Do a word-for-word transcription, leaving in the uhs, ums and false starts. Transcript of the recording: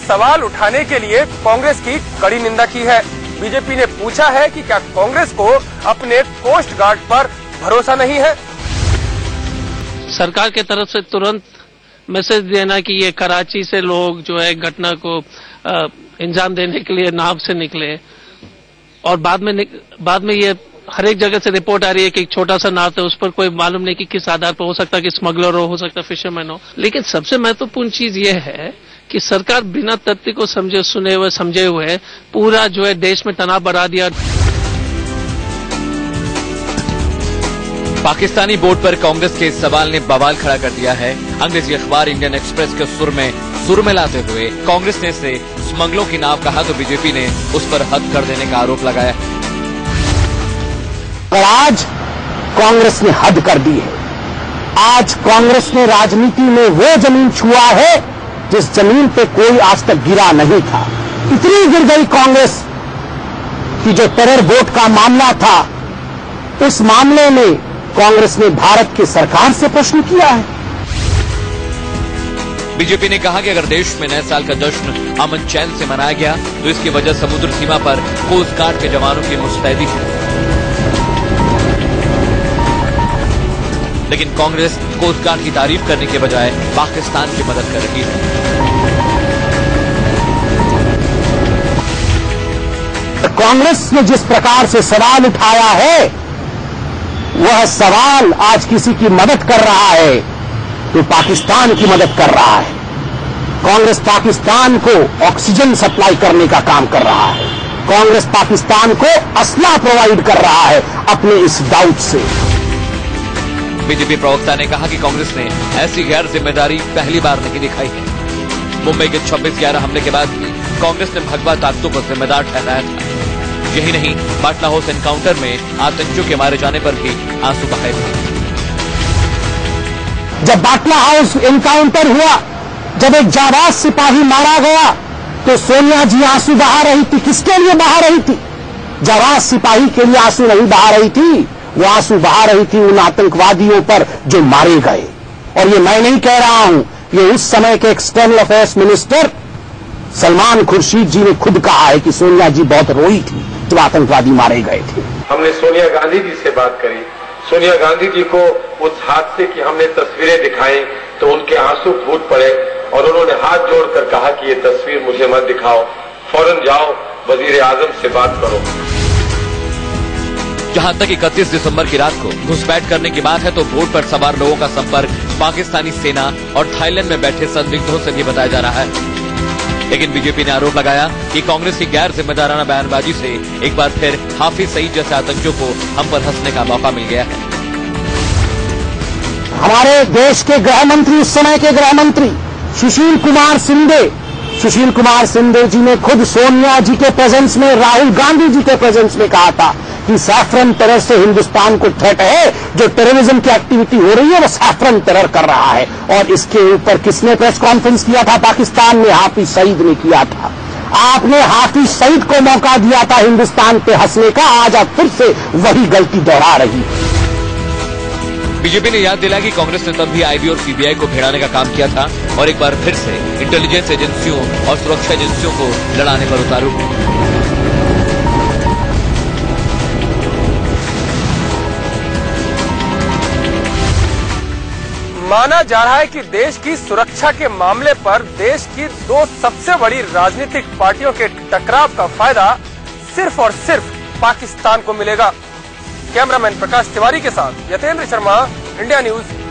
सवाल उठाने के लिए कांग्रेस की कड़ी निंदा की है। बीजेपी ने पूछा है कि क्या कांग्रेस को अपने कोस्ट गार्ड पर भरोसा नहीं है। सरकार के तरफ से तुरंत मैसेज देना कि ये कराची से लोग जो है घटना को अंजाम देने के लिए नाव से निकले, और बाद में बाद में ये हर एक जगह से रिपोर्ट आ रही है कि एक छोटा सा नाव था, उस पर कोई मालूम नहीं कि किस आधार पर, हो सकता है कि स्मगलर हो, हो सकता है फिशरमैन हो। लेकिन सबसे महत्वपूर्ण चीज ये है कि सरकार बिना तथ्य को समझे सुने हुए समझे हुए पूरा जो है देश में तनाव बढ़ा दिया। पाकिस्तानी बोर्ड पर कांग्रेस के इस सवाल ने बवाल खड़ा कर दिया है। अंग्रेजी अखबार इंडियन एक्सप्रेस के सुर में सुर मिलाते हुए कांग्रेस ने इसे स्मगलों की नाव कहा तो बीजेपी ने उस पर हद कर देने का आरोप लगाया। और आज कांग्रेस ने हद कर दी है। आज कांग्रेस ने राजनीति में वो जमीन छुआ है जिस जमीन पे कोई आज तक गिरा नहीं था। इतनी गिर गई कांग्रेस कि जो टेरर वोट का मामला था, उस मामले में कांग्रेस ने भारत की सरकार से प्रश्न किया है। बीजेपी ने कहा कि अगर देश में नए साल का जश्न अमन चैन से मनाया गया तो इसकी वजह समुद्र सीमा पर कोस्ट गार्ड के जवानों की मुस्तैदी है। लेकिन कांग्रेस कोस्ट गार्ड की तारीफ करने के बजाय पाकिस्तान की मदद कर रही है। कांग्रेस ने जिस प्रकार से सवाल उठाया है, वह सवाल आज किसी की मदद कर रहा है तो पाकिस्तान की मदद कर रहा है। कांग्रेस पाकिस्तान को ऑक्सीजन सप्लाई करने का काम कर रहा है। कांग्रेस पाकिस्तान को असला प्रोवाइड कर रहा है अपने इस डाउट से। बीजेपी प्रवक्ता ने कहा कि कांग्रेस ने ऐसी गैर जिम्मेदारी पहली बार नहीं दिखाई है। मुंबई के छब्बीस ग्यारह हमले के बाद भी कांग्रेस ने भगवा ताकतों को जिम्मेदार ठहराया था। यही नहीं, बाटला हाउस एनकाउंटर में आतंकियों के मारे जाने पर भी आंसू बहाए थे। जब बाटला हाउस एनकाउंटर हुआ, जब एक जाबाज सिपाही मारा गया, तो सोनिया जी आंसू बहा रही थी। किसके लिए बहा रही थी? जाबाज सिपाही के लिए आंसू नहीं बहा रही थी, वो आंसू बहा रही थी उन आतंकवादियों पर जो मारे गए। और ये मैं नहीं कह रहा हूं, ये उस समय के external affairs minister Salman Khurshid ji ने खुद कहा है कि सोनिया जी बहुत रोई थी जब आतंकवादी मारे गए थे। हमने सोनिया गांधी जी से बात करी। सोनिया गांधी जी को उस हादसे की हमने तस्वीरें दिखाई तो उनके आंसू फूट पड़े और उन्होंने हाथ जोड़कर कहा कि ये तस्वीर मुझे मत दिखाओ, फौरन जाओ वजीर आजम से बात करो। जहां तक इकतीस दिसंबर की रात को घुसपैठ करने की बात है तो बोट पर सवार लोगों का संपर्क पाकिस्तानी सेना और थाईलैंड में बैठे संदिग्धों से भी बताया जा रहा है। लेकिन बीजेपी ने आरोप लगाया कि कांग्रेस की गैर जिम्मेदाराना बयानबाजी से एक बार फिर हाफिज सईद जैसे आतंकियों को हम पर हंसने का मौका मिल गया है। हमारे देश के गृह मंत्री, उस समय के गृह मंत्री सुशील कुमार शिंदे सुशील कुमार शिंदे जी ने खुद सोनिया जी के प्रेजेंस में, राहुल गांधी जी के प्रेजेंस में कहा था कि सैफरन टेरर से हिंदुस्तान को थ्रेट है। जो टेररिज्म की एक्टिविटी हो रही है वो सैफरन टेरर कर रहा है। और इसके ऊपर किसने प्रेस कॉन्फ्रेंस किया था? पाकिस्तान में हाफिज सईद ने किया था। आपने हाफिज सईद को मौका दिया था हिंदुस्तान पे हंसने का, आज आप फिर से वही गलती दोहरा रही है। बीजेपी ने याद दिलाया कि कांग्रेस ने तब भी आईबी और सीबीआई को भिड़ाने का काम किया था और एक बार फिर से इंटेलिजेंस एजेंसियों और सुरक्षा एजेंसियों को लड़ाने पर उतारू। माना जा रहा है कि देश की सुरक्षा के मामले पर देश की दो सबसे बड़ी राजनीतिक पार्टियों के टकराव का फायदा सिर्फ और सिर्फ पाकिस्तान को मिलेगा। कैमरामैन प्रकाश तिवारी के साथ यतेंद्र शर्मा, इंडिया न्यूज।